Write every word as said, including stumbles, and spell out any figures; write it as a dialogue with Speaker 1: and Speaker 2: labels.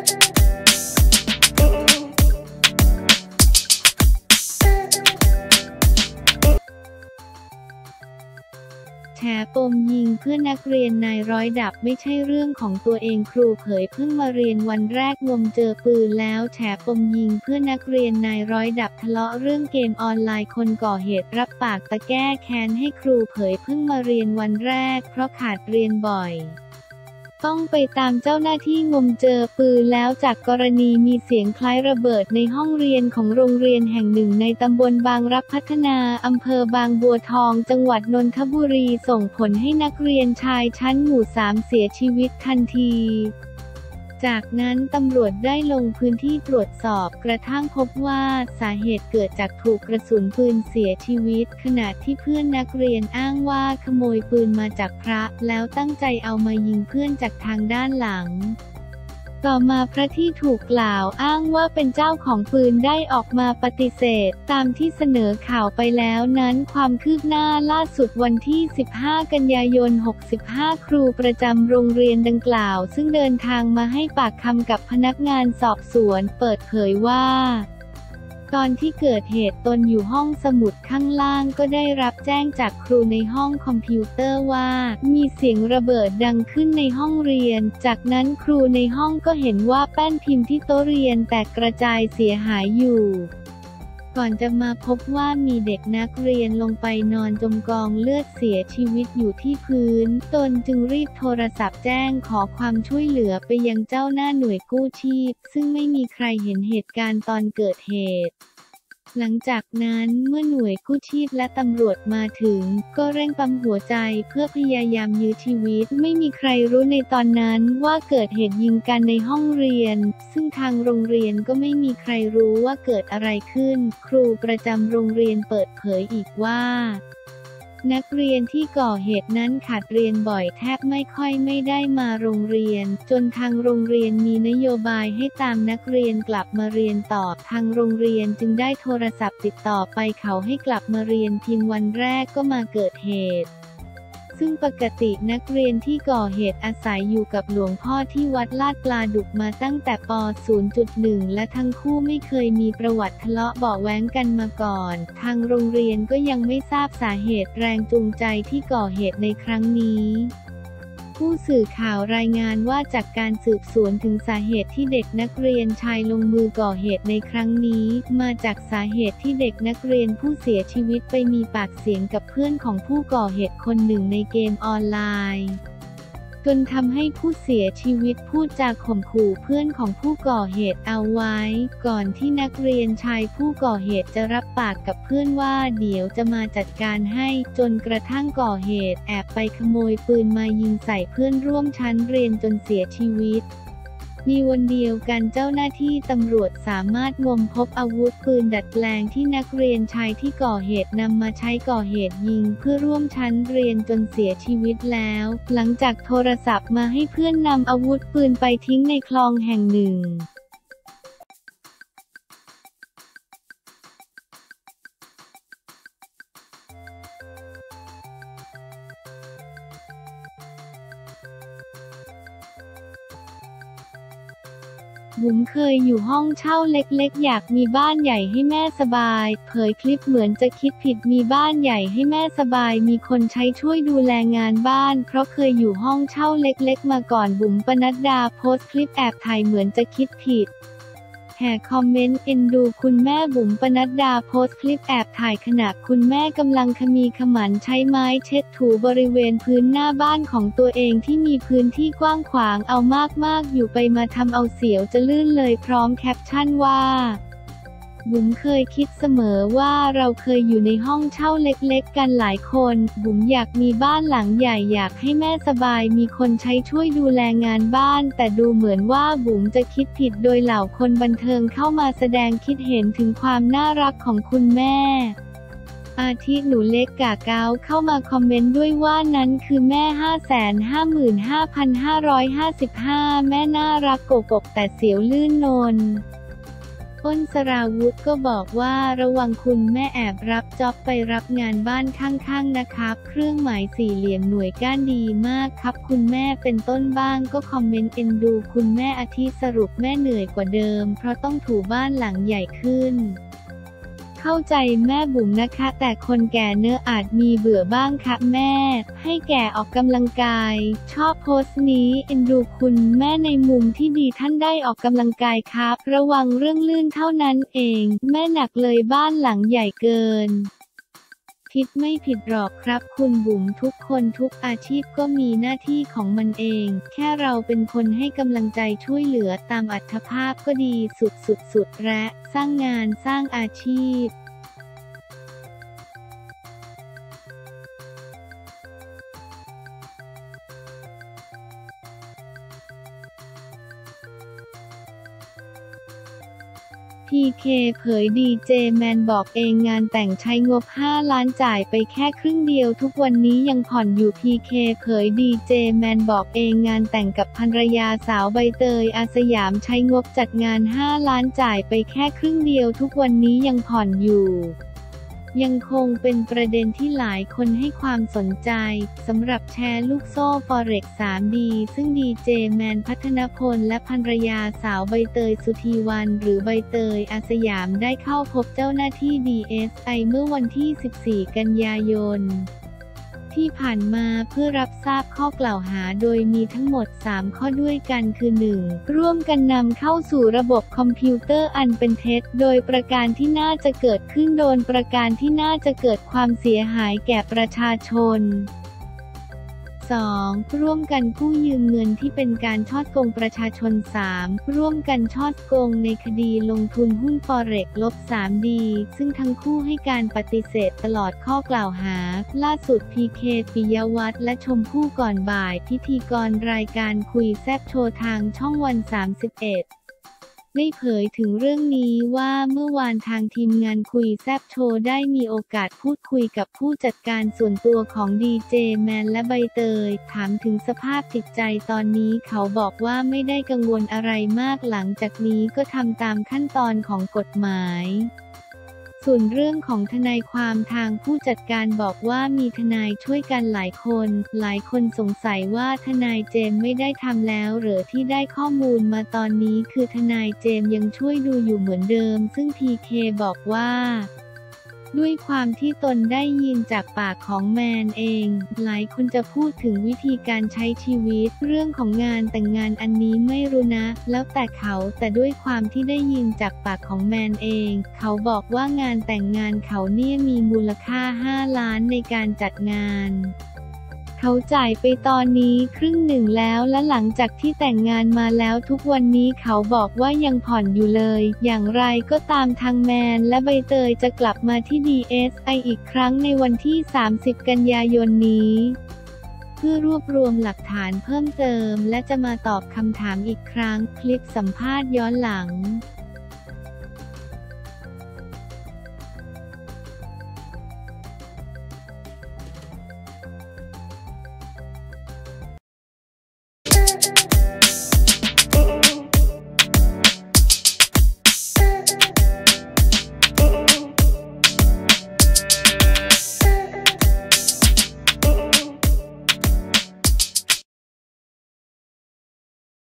Speaker 1: แฉปมยิงเพื่อนนักเรียนนายร้อยดับไม่ใช่เรื่องของตัวเองครูเผยเพิ่งมาเรียนวันแรกงมเจอปืนแล้วแฉปมยิงเพื่อนนักเรียนนายร้อยดับทะเลาะเรื่องเกมออนไลน์คนก่อเหตุรับปากตะแก้แค้นให้ครูเผยเพิ่งมาเรียนวันแรกเพราะขาดเรียนบ่อยต้องไปตามเจ้าหน้าที่งมเจอปืนแล้วจากกรณีมีเสียงคล้ายระเบิดในห้องเรียนของโรงเรียนแห่งหนึ่งในตำบลบางรักพัฒนาอำเภอบางบัวทองจังหวัดนนทบุรีส่งผลให้นักเรียนชายชั้นหมู่สามเสียชีวิตทันทีจากนั้นตำรวจได้ลงพื้นที่ตรวจสอบกระทั่งพบว่าสาเหตุเกิดจากถูกกระสุนปืนเสียชีวิตขณะที่เพื่อนนักเรียนอ้างว่าขโมยปืนมาจากพระแล้วตั้งใจเอามายิงเพื่อนจากทางด้านหลังต่อมาพระที่ถูกกล่าวอ้างว่าเป็นเจ้าของปืนได้ออกมาปฏิเสธตามที่เสนอข่าวไปแล้วนั้นความคืบหน้าล่าสุดวันที่สิบห้ากันยายนหกสิบห้าครูประจำโรงเรียนดังกล่าวซึ่งเดินทางมาให้ปากคำกับพนักงานสอบสวนเปิดเผยว่าตอนที่เกิดเหตุตนอยู่ห้องสมุดข้างล่างก็ได้รับแจ้งจากครูในห้องคอมพิวเตอร์ว่ามีเสียงระเบิดดังขึ้นในห้องเรียนจากนั้นครูในห้องก็เห็นว่าแป้นพิมพ์ที่โต๊ะเรียนแตกกระจายเสียหายอยู่ก่อนจะมาพบว่ามีเด็กนักเรียนลงไปนอนจมกองเลือดเสียชีวิตอยู่ที่พื้นตนจึงรีบโทรศัพท์แจ้งขอความช่วยเหลือไปยังเจ้าหน้าหน่วยกู้ชีพซึ่งไม่มีใครเห็นเหตุการณ์ตอนเกิดเหตุหลังจากนั้นเมื่อหน่วยกู้ชีพและตำรวจมาถึงก็เร่งปั๊มหัวใจเพื่อพยายามยื้อชีวิตไม่มีใครรู้ในตอนนั้นว่าเกิดเหตุยิงกันในห้องเรียนซึ่งทางโรงเรียนก็ไม่มีใครรู้ว่าเกิดอะไรขึ้นครูประจำโรงเรียนเปิดเผยอีกว่านักเรียนที่ก่อเหตุนั้นขาดเรียนบ่อยแทบไม่ค่อยไม่ได้มาโรงเรียนจนทางโรงเรียนมีนโยบายให้ตามนักเรียนกลับมาเรียนต่อทางโรงเรียนจึงได้โทรศัพท์ติดต่อไปเขาให้กลับมาเรียนเพียงวันแรกก็มาเกิดเหตุซึ่งปกตินักเรียนที่ก่อเหตุอาศัยอยู่กับหลวงพ่อที่วัดลาดปลาดุกมาตั้งแต่ป ศูนย์จุดหนึ่ง และทั้งคู่ไม่เคยมีประวัติทะเลาะเบาะแว้งกันมาก่อนทางโรงเรียนก็ยังไม่ทราบสาเหตุแรงจูงใจที่ก่อเหตุในครั้งนี้ผู้สื่อข่าวรายงานว่าจากการสืบสวนถึงสาเหตุที่เด็กนักเรียนชายลงมือก่อเหตุในครั้งนี้มาจากสาเหตุที่เด็กนักเรียนผู้เสียชีวิตไปมีปากเสียงกับเพื่อนของผู้ก่อเหตุคนหนึ่งในเกมออนไลน์จนทำให้ผู้เสียชีวิตพูดจาข่มขู่เพื่อนของผู้ก่อเหตุเอาไว้ก่อนที่นักเรียนชายผู้ก่อเหตุจะรับปากกับเพื่อนว่าเดี๋ยวจะมาจัดการให้จนกระทั่งก่อเหตุแอบไปขโมยปืนมายิงใส่เพื่อนร่วมชั้นเรียนจนเสียชีวิตมีวันเดียวกันเจ้าหน้าที่ตำรวจสามารถงมพบอาวุธปืนดัดแปลงที่นักเรียนชายที่ก่อเหตุนำมาใช้ก่อเหตุยิงเพื่อร่วมชั้นเรียนจนเสียชีวิตแล้วหลังจากโทรศัพท์มาให้เพื่อนนำอาวุธปืนไปทิ้งในคลองแห่งหนึ่งบุ๋มเคยอยู่ห้องเช่าเล็กๆอยากมีบ้านใหญ่ให้แม่สบายเผยคลิปเหมือนจะคิดผิดมีบ้านใหญ่ให้แม่สบายมีคนใช้ช่วยดูแลงานบ้านเพราะเคยอยู่ห้องเช่าเล็กๆมาก่อนบุ๋มปนัดดาโพสต์คลิปแอบถ่ายเหมือนจะคิดผิดแห่คอมเมนต์เอ็นดูคุณแม่บุ๋มปนัดดาโพสต์คลิปแอบถ่ายขณะคุณแม่กำลังขมีขมันใช้ไม้เช็ดถูบริเวณพื้นหน้าบ้านของตัวเองที่มีพื้นที่กว้างขวางเอามากๆอยู่ไปมาทำเอาเสียวจะลื่นเลยพร้อมแคปชั่นว่าบุ๋มเคยคิดเสมอว่าเราเคยอยู่ในห้องเช่าเล็กๆกันหลายคนบุ๋มอยากมีบ้านหลังใหญ่อยากให้แม่สบายมีคนใช้ช่วยดูแลงานบ้านแต่ดูเหมือนว่าบุ๋มจะคิดผิดโดยเหล่าคนบันเทิงเข้ามาแสดงคิดเห็นถึงความน่ารักของคุณแม่อาทิหนูเล็กกาเก้าเข้ามาคอมเมนต์ด้วยว่านั้นคือแม่ ห้าแสนห้าหมื่นห้าพันห้าร้อยห้าสิบห้า แม่น่ารักโกกกแต่เสียวลื่นนนโออ้นสราวุธก็บอกว่าระวังคุณแม่แอบรับจ็อบไปรับงานบ้านข้างๆนะครับเครื่องหมายสี่เหลี่ยมหน่วยก้านดีมากครับคุณแม่เป็นต้นบ้างก็คอมเมนต์เอ็นดูคุณแม่อาทิสรุปแม่เหนื่อยกว่าเดิมเพราะต้องถูบ้านหลังใหญ่ขึ้นเข้าใจแม่บุ๋มนะคะแต่คนแก่เนื้ออาจมีเบื่อบ้างค่ะแม่ให้แก่ออกกำลังกายชอบโพสต์นี้เอ็นดูคุณแม่ในมุมที่ดีท่านได้ออกกำลังกายครับระวังเรื่องลื่นเท่านั้นเองแม่หนักเลยบ้านหลังใหญ่เกินคิดไม่ผิดหรอกครับคุณบุ๋มทุกคนทุกอาชีพก็มีหน้าที่ของมันเองแค่เราเป็นคนให้กำลังใจช่วยเหลือตามอัตภาพก็ดีสุดๆๆและสร้างงานสร้างอาชีพพี เค เผยดีเจแมนบอกเองงานแต่งใช้งบห้าล้านจ่ายไปแค่ครึ่งเดียวทุกวันนี้ยังผ่อนอยู่ พี เค เผยดีเจแมนบอกเองงานแต่งกับภรรยาสาวใบเตยอาสยามใช้งบจัดงานห้าล้านจ่ายไปแค่ครึ่งเดียวทุกวันนี้ยังผ่อนอยู่ยังคงเป็นประเด็นที่หลายคนให้ความสนใจสำหรับแชร์ลูกโซ่ Forex ทรี ดี ซึ่งดีเจแมนพัฒนพลและภรรยาสาวใบเตยสุธีวรรณหรือใบเตยอาสยามได้เข้าพบเจ้าหน้าที่ ดี เอส ไอ เมื่อวันที่สิบสี่กันยายนที่ผ่านมาเพื่อรับทราบข้อกล่าวหาโดยมีทั้งหมดสามข้อด้วยกันคือ หนึ่ง ร่วมกันนำเข้าสู่ระบบคอมพิวเตอร์อันเป็นเท็จโดยประการที่น่าจะเกิดขึ้นโดนประการที่น่าจะเกิดความเสียหายแก่ประชาชน สอง ร่วมกันกู้ยืมเงินที่เป็นการฉ้อโกงประชาชน สาม ร่วมกันฉ้อโกงในคดีลงทุนหุ้น Forex ทรี ดี ซึ่งทั้งคู่ให้การปฏิเสธตลอดข้อกล่าวหาล่าสุด พี เค ปิยวัฒน์และชมพู่ก่อนบ่ายพิธีกรรายการคุยแซ่บโชว์ทางช่องวัน สามสิบเอ็ดได้เผยถึงเรื่องนี้ว่าเมื่อวานทางทีมงานคุยแซ่บโชว์ได้มีโอกาสพูดคุยกับผู้จัดการส่วนตัวของดีเจแมนและใบเตยถามถึงสภาพจิตใจตอนนี้เขาบอกว่าไม่ได้กังวลอะไรมากหลังจากนี้ก็ทำตามขั้นตอนของกฎหมายส่วนเรื่องของทนายความทางผู้จัดการบอกว่ามีทนายช่วยกันหลายคนหลายคนสงสัยว่าทนายเจมไม่ได้ทำแล้วหรือที่ได้ข้อมูลมาตอนนี้คือทนายเจมยังช่วยดูอยู่เหมือนเดิมซึ่ง พี เค บอกว่าด้วยความที่ตนได้ยินจากปากของแมนเองหลายคนจะพูดถึงวิธีการใช้ชีวิตเรื่องของงานแต่งงานอันนี้ไม่รู้นะแล้วแต่เขาแต่ด้วยความที่ได้ยินจากปากของแมนเองเขาบอกว่างานแต่งงานเขาเนี่ยมีมูลค่าห้าล้านในการจัดงานเขาจ่ายไปตอนนี้ครึ่งหนึ่งแล้วและหลังจากที่แต่งงานมาแล้วทุกวันนี้เขาบอกว่ายังผ่อนอยู่เลยอย่างไรก็ตามทางแมนและใบเตยจะกลับมาที่ ดี เอส ไอ อีกครั้งในวันที่สามสิบกันยายนนี้เพื่อรวบรวมหลักฐานเพิ่มเติมและจะมาตอบคำถามอีกครั้งคลิปสัมภาษณ์ย้อนหลัง